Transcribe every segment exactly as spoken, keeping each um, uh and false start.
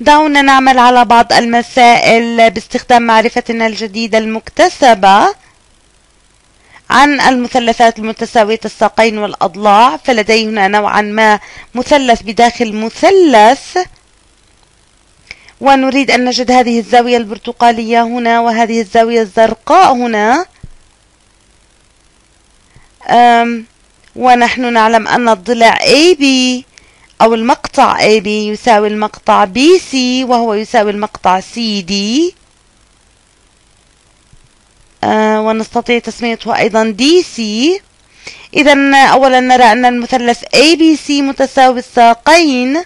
دعونا نعمل على بعض المسائل باستخدام معرفتنا الجديدة المكتسبة عن المثلثات المتساوية الساقين والأضلاع. فلدي هنا نوعا ما مثلث بداخل مثلث، ونريد أن نجد هذه الزاوية البرتقالية هنا وهذه الزاوية الزرقاء هنا. ونحن نعلم أن الضلع إيه بي أو المقطع إيه بي يساوي المقطع بي سي، وهو يساوي المقطع سي دي، آه ونستطيع تسميته أيضا دي سي. إذا أولا نرى أن المثلث إيه بي سي متساوي الساقين،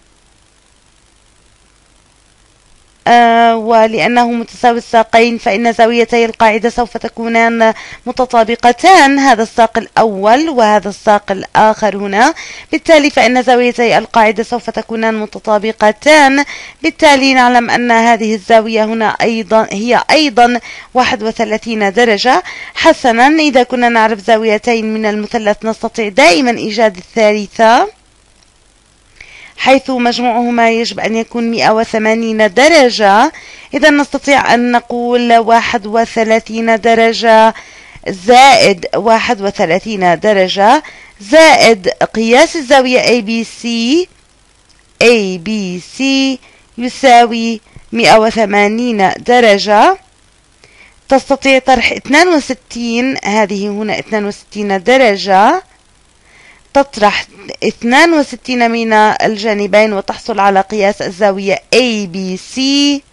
آه ولأنه متساوي الساقين فإن زاويتي القاعدة سوف تكونان متطابقتان، هذا الساق الأول وهذا الساق الآخر هنا. بالتالي فإن زاويتي القاعدة سوف تكونان متطابقتان، بالتالي نعلم أن هذه الزاوية هنا أيضا هي أيضا واحد وثلاثين درجة. حسنا، إذا كنا نعرف زاويتين من المثلث نستطيع دائما إيجاد الثالثة، حيث مجموعهما يجب أن يكون مئة وثمانين درجة. إذا نستطيع أن نقول واحد وثلاثين درجة زائد واحد وثلاثين درجة زائد قياس الزاوية إيه بي سي إيه بي سي يساوي مئة وثمانين درجة. تستطيع طرح اثنين وستين، هذه هنا اثنين وستين درجة، تطرح اثنين وستين من الجانبين وتحصل على قياس الزاوية إيه بي سي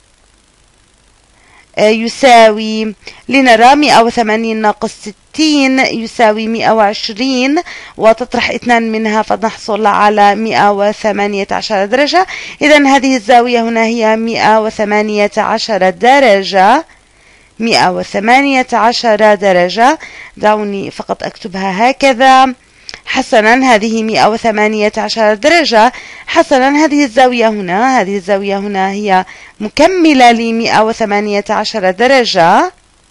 يساوي، لنرى مئة وثمانين ناقص ستين يساوي مئة وعشرين، وتطرح اثنان منها فنحصل على مئة وثمانية عشر درجة. إذن هذه الزاوية هنا هي مئة وثمانية عشر درجة، مئة وثمانية عشر درجة. دعوني فقط أكتبها هكذا. حسنا، هذه مئة وثمانية عشر درجة. حسنا، هذه الزاوية هنا هذه الزاوية هنا هي مكملة ل مئة وثمانية عشر درجة.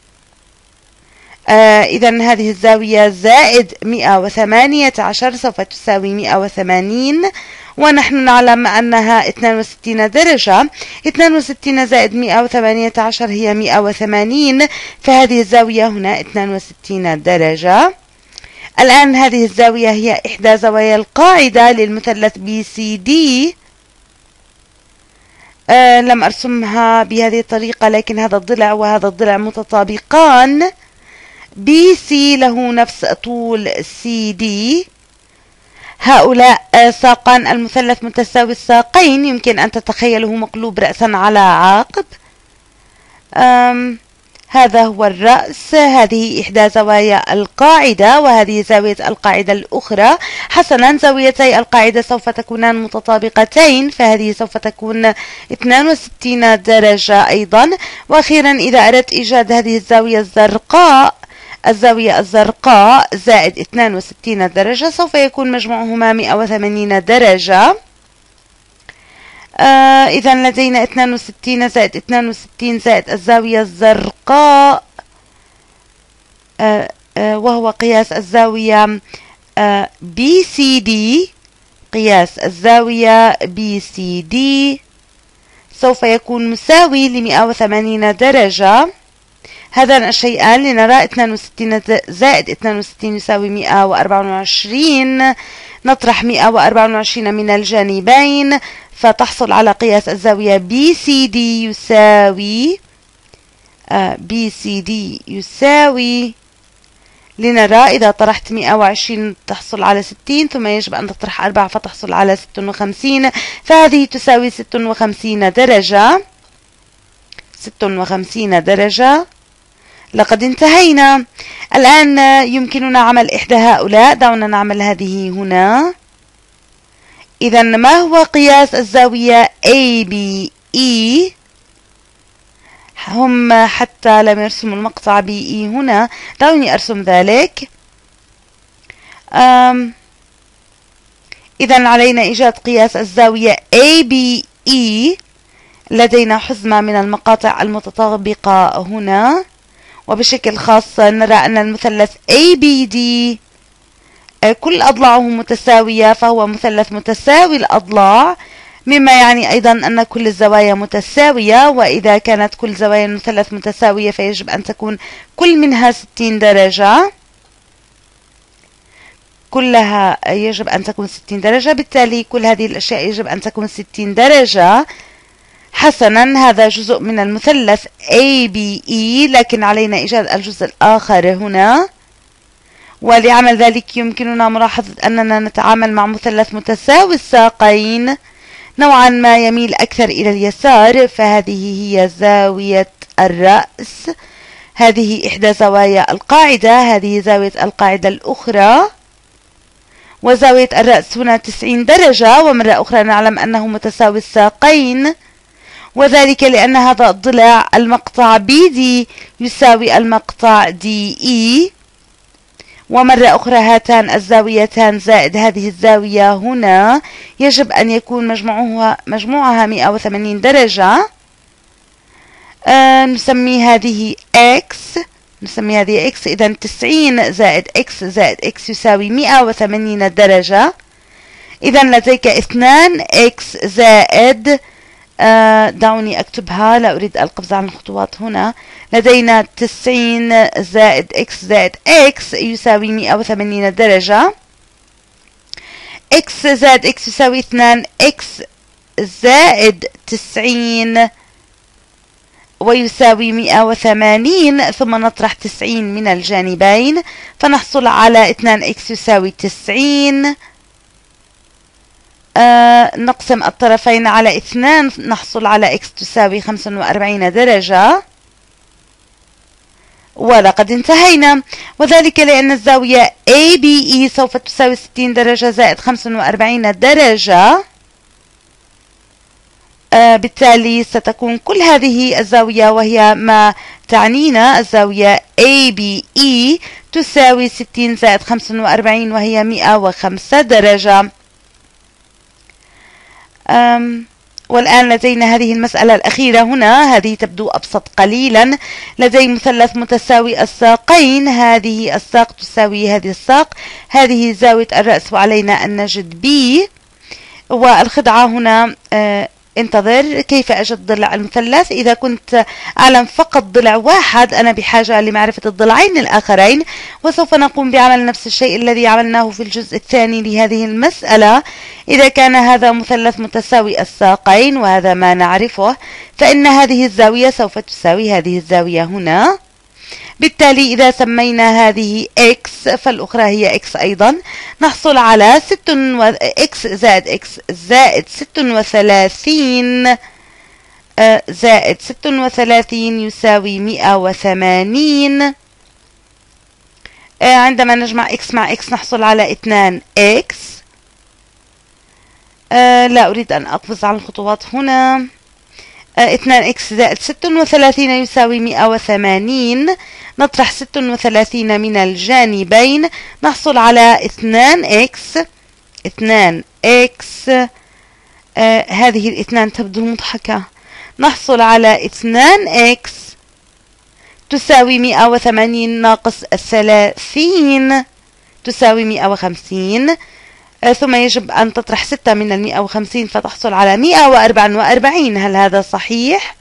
آه إذا هذه الزاوية زائد مئة وثمانية عشر سوف تساوي مئة وثمانين، ونحن نعلم أنها اثنين وستين درجة. اثنين وستين زائد مئة وثمانية عشر هي مئة وثمانين، فهذه الزاوية هنا اثنين وستين درجة. الآن هذه الزاوية هي إحدى زوايا القاعدة للمثلث بي سي دي. آه لم أرسمها بهذه الطريقة، لكن هذا الضلع وهذا الضلع متطابقان. بي سي له نفس طول سي دي. هؤلاء ساقان المثلث متساوي الساقين، يمكن أن تتخيله مقلوب رأسا على عقب. أم هذا هو الرأس، هذه إحدى زوايا القاعدة وهذه زاوية القاعدة الأخرى. حسنا، زاويتي القاعدة سوف تكونان متطابقتين، فهذه سوف تكون اثنين وستين درجة أيضا. وأخيرا، إذا أردت إيجاد هذه الزاوية الزرقاء الزاوية الزرقاء زائد اثنين وستين درجة سوف يكون مجموعهما مئة وثمانين درجة. آه إذا لدينا اثنين وستين زائد اثنين وستين زائد الزاوية الزرقاء، آه آه وهو قياس الزاوية آه بي سي دي. قياس الزاوية بي سي دي سوف يكون مساوي ل مئة وثمانين درجة. هذان الشيئان لنرى اثنين وستين زائد اثنين وستين يساوي مئة وأربعة وعشرين، نطرح مئة وأربعة وعشرين من الجانبين فتحصل على قياس الزاوية بي سي دي يساوي آه بي سي دي يساوي، لنرى إذا طرحت مئة وعشرين تحصل على ستين، ثم يجب أن تطرح أربعة فتحصل على ستة وخمسين، فهذه تساوي ستة وخمسين درجة. ستة وخمسين درجة. لقد انتهينا. الآن يمكننا عمل إحدى هؤلاء. دعونا نعمل هذه هنا. إذا ما هو قياس الزاوية إيه بي إي؟ هم حتى لم يرسموا المقطع بي إي هنا، دعوني أرسم ذلك. إذا علينا إيجاد قياس الزاوية إيه بي إي. لدينا حزمة من المقاطع المتطابقة هنا، وبشكل خاص نرى أن المثلث إيه بي دي كل أضلاعه متساوية، فهو مثلث متساوي الأضلاع. مما يعني أيضا أن كل الزوايا متساوية، وإذا كانت كل زوايا المثلث متساوية فيجب أن تكون كل منها ستين درجة، كلها يجب أن تكون ستين درجة. بالتالي كل هذه الأشياء يجب أن تكون ستين درجة. حسنا، هذا جزء من المثلث A B E، لكن علينا إيجاد الجزء الآخر هنا، ولعمل ذلك يمكننا ملاحظة أننا نتعامل مع مثلث متساوي الساقين نوعا ما يميل أكثر إلى اليسار، فهذه هي زاوية الرأس. هذه إحدى زوايا القاعدة، هذه زاوية القاعدة الأخرى، وزاوية الرأس هنا تسعين درجة، ومرة أخرى نعلم أنه متساوي الساقين، وذلك لأن هذا الضلع المقطع بي دي يساوي المقطع دي إي، ومرة أخرى هاتان الزاويتان زائد هذه الزاوية هنا يجب أن يكون مجموعها مجموعها مئة وثمانين درجة. آه نسمي هذه X، نسمي هذه X. إذا تسعين زائد X زائد X يساوي مئة وثمانين درجة. إذا لديك اثنان X زائد آه دعوني أكتبها، لا أريد القفز عن الخطوات هنا. لدينا تسعين زائد X زائد X يساوي مئة وثمانين درجة. X زائد X يساوي اثنان X زائد تسعين ويساوي مئة وثمانين، ثم نطرح تسعين من الجانبين فنحصل على اثنان X يساوي تسعين. آه نقسم الطرفين على اثنان نحصل على X تساوي خمسة وأربعين درجة، ولقد انتهينا. وذلك لأن الزاوية A B E سوف تساوي ستين درجة زائد خمسة وأربعين درجة. آه بالتالي ستكون كل هذه الزاوية، وهي ما تعنينا الزاوية A B E، تساوي ستين زائد خمسة وأربعين وهي مئة وخمسة درجة. أم والآن لدينا هذه المسألة الأخيرة هنا، هذه تبدو أبسط قليلا. لدي مثلث متساوي الساقين، هذه الساق تساوي هذه الساق، هذه زاوية الرأس وعلينا أن نجد B. والخدعة هنا آه انتظر، كيف أجد ضلع المثلث؟ إذا كنت أعلم فقط ضلع واحد أنا بحاجة لمعرفة الضلعين الآخرين، وسوف نقوم بعمل نفس الشيء الذي عملناه في الجزء الثاني لهذه المسألة. إذا كان هذا مثلث متساوي الساقين وهذا ما نعرفه، فإن هذه الزاوية سوف تساوي هذه الزاوية هنا. بالتالي إذا سمينا هذه X فالأخرى هي X أيضا، نحصل على ست و... X زائد X زائد ست وثلاثين آه زائد ست وثلاثين يساوي مئة وثمانين. آه عندما نجمع X مع X نحصل على اثنان X. آه لا أريد أن أقفز على الخطوات هنا. اثنان X زائد ست وثلاثين يساوي مئة وثمانين. نطرح ست وثلاثين من الجانبين نحصل على اثنان X. اثنان X آه هذه الاثنان تبدو مضحكة. نحصل على اثنان X تساوي مئة وثمانين ناقص الثلاثين تساوي مئة وخمسين. ثم يجب أن تطرح ستة من المئة وخمسين فتحصل على مئة وأربعة وأربعين. هل هذا صحيح؟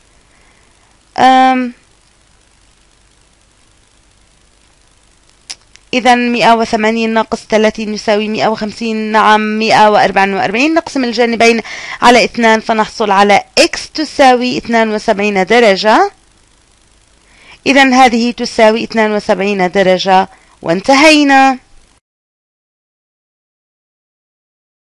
إذا مئة وثمانين ناقص ثلاثين يساوي مئة وخمسين. نعم، مئة وأربعة وأربعين. نقسم الجانبين على اثنان فنحصل على X تساوي اثنين وسبعين درجة. إذا هذه تساوي اثنين وسبعين درجة وانتهينا.